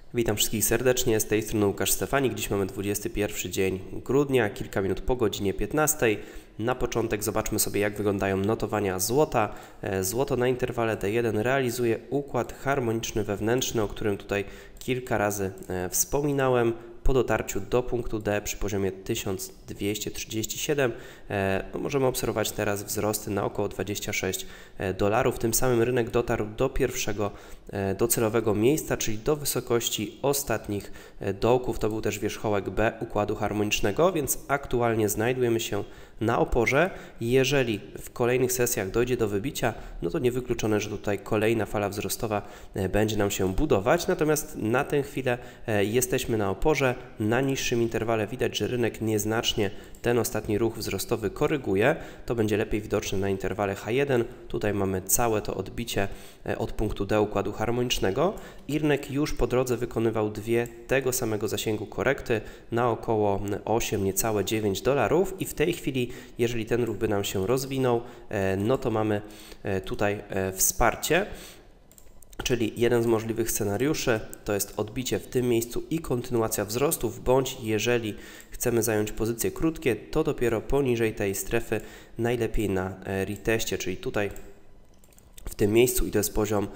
Witam wszystkich serdecznie, z tej strony Łukasz Stefanik. Dziś mamy 21 dzień grudnia, kilka minut po godzinie 15. Na początek zobaczmy sobie, jak wyglądają notowania złota. Złoto na interwale D1 realizuje układ harmoniczny wewnętrzny, o którym tutaj kilka razy wspominałem. Po dotarciu do punktu D przy poziomie 1237 możemy obserwować teraz wzrosty na około $26. Tym samym rynek dotarł do pierwszego docelowego miejsca, czyli do wysokości ostatnich dołków. To był też wierzchołek B układu harmonicznego, więc aktualnie znajdujemy się na oporze. Jeżeli w kolejnych sesjach dojdzie do wybicia, no to niewykluczone, że tutaj kolejna fala wzrostowa będzie nam się budować. Natomiast na tę chwilę jesteśmy na oporze. Na niższym interwale widać, że rynek nieznacznie ten ostatni ruch wzrostowy koryguje. To będzie lepiej widoczne na interwale H1. Tutaj mamy całe to odbicie od punktu D układu harmonicznego i rynek już po drodze wykonywał dwie tego samego zasięgu korekty na około 8, niecałe $9 i w tej chwili, jeżeli ten ruch by nam się rozwinął, no to mamy tutaj wsparcie. Czyli jeden z możliwych scenariuszy to jest odbicie w tym miejscu i kontynuacja wzrostów, bądź jeżeli chcemy zająć pozycje krótkie, to dopiero poniżej tej strefy, najlepiej na reteście, czyli tutaj w tym miejscu i to jest poziom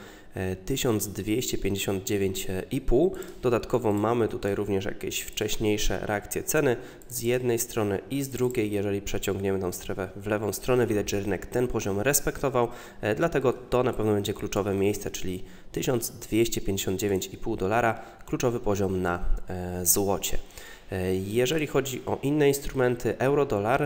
1259,5. Dodatkowo mamy tutaj również jakieś wcześniejsze reakcje ceny z jednej strony i z drugiej. Jeżeli przeciągniemy tą strefę w lewą stronę, widać, że rynek ten poziom respektował, dlatego to na pewno będzie kluczowe miejsce, czyli $1259,5, kluczowy poziom na złocie. Jeżeli chodzi o inne instrumenty, euro-dolar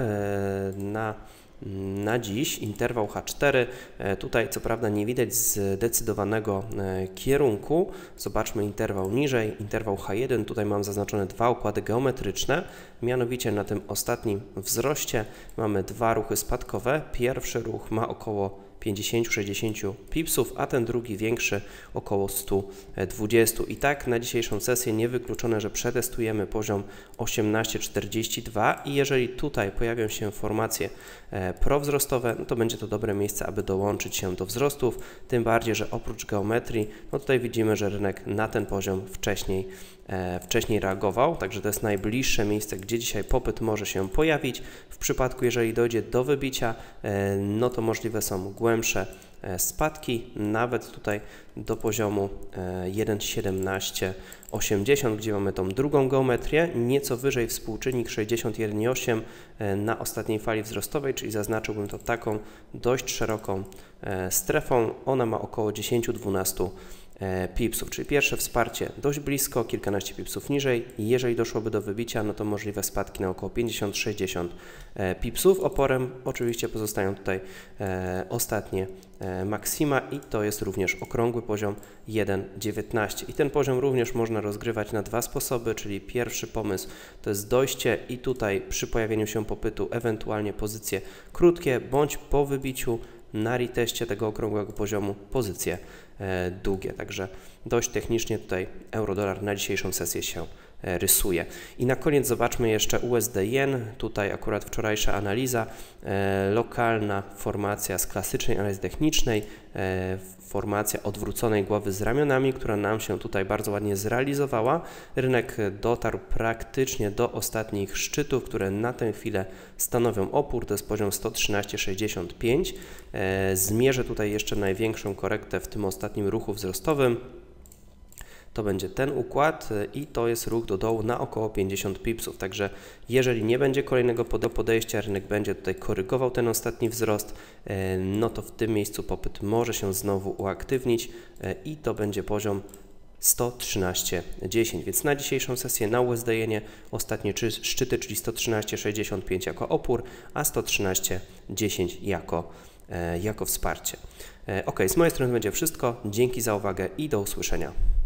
na dziś interwał H4, tutaj co prawda nie widać zdecydowanego kierunku. Zobaczmy interwał niżej, interwał H1, tutaj mam zaznaczone dwa układy geometryczne, mianowicie na tym ostatnim wzroście mamy dwa ruchy spadkowe. Pierwszy ruch ma około 50-60 pipsów, a ten drugi większy około 120. I tak na dzisiejszą sesję niewykluczone, że przetestujemy poziom 18,42 i jeżeli tutaj pojawią się formacje prowzrostowe, no to będzie to dobre miejsce, aby dołączyć się do wzrostów, tym bardziej, że oprócz geometrii, no tutaj widzimy, że rynek na ten poziom wcześniej reagował, także to jest najbliższe miejsce, gdzie dzisiaj popyt może się pojawić. W przypadku, jeżeli dojdzie do wybicia, no to możliwe są głębsze spadki, nawet tutaj do poziomu 1,1780, gdzie mamy tą drugą geometrię, nieco wyżej współczynnik 61,8 na ostatniej fali wzrostowej, czyli zaznaczyłbym to taką dość szeroką strefą. Ona ma około 10-12 pipsów, czyli pierwsze wsparcie dość blisko, kilkanaście pipsów niżej. Jeżeli doszłoby do wybicia, no to możliwe spadki na około 50-60 pipsów. Oporem oczywiście pozostają tutaj ostatnie maksima i to jest również okrągły poziom 1,19 i ten poziom również można rozgrywać na dwa sposoby, czyli pierwszy pomysł to jest dojście i tutaj przy pojawieniu się popytu ewentualnie pozycje krótkie, bądź po wybiciu na reteście tego okrągłego poziomu pozycje długie. Także dość technicznie tutaj euro-dolar na dzisiejszą sesję się rysuje. I na koniec zobaczmy jeszcze USD-jen. Tutaj akurat wczorajsza analiza, lokalna formacja z klasycznej analizy technicznej, formacja odwróconej głowy z ramionami, która nam się tutaj bardzo ładnie zrealizowała. Rynek dotarł praktycznie do ostatnich szczytów, które na tę chwilę stanowią opór, to jest poziom 113,65. Zmierzę tutaj jeszcze największą korektę w tym ostatnim ruchu wzrostowym. To będzie ten układ i to jest ruch do dołu na około 50 pipsów. Także jeżeli nie będzie kolejnego podejścia, rynek będzie tutaj korygował ten ostatni wzrost, no to w tym miejscu popyt może się znowu uaktywnić i to będzie poziom 113,10, więc na dzisiejszą sesję na USD-jenie ostatnie szczyty, czyli 113,65 jako opór, a 113,10 jako wsparcie. Ok, z mojej strony będzie wszystko. Dzięki za uwagę i do usłyszenia.